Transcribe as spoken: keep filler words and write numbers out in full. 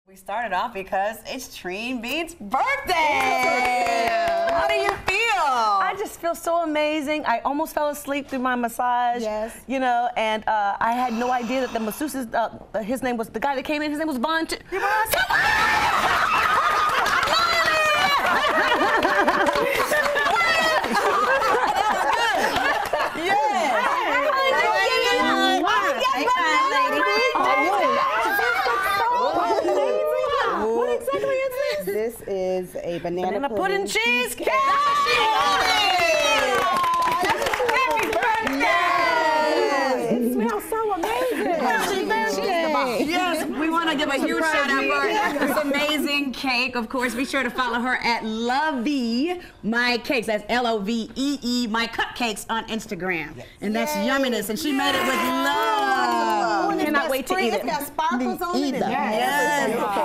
We started off because it's Trina Bean's birthday. Yeah. How do you feel? I just feel so amazing. I almost fell asleep through my massage. Yes. You know, and uh, I had no idea that the masseuse's, uh, his name was, the guy that came in, his name was Von. This is a banana, banana pudding, pudding cheesecake. Happy birthday! It smells so amazing. Happy birthday! Yes, we want to give a huge shout out for this amazing cake. Of course, be sure to follow her at Lovee My Cakes. That's L O V E E My Cupcakes on Instagram. Yes. And that's Yay. Yumminess. And she made it with love. I cannot wait to eat it. It's got sparkles on it. Yes.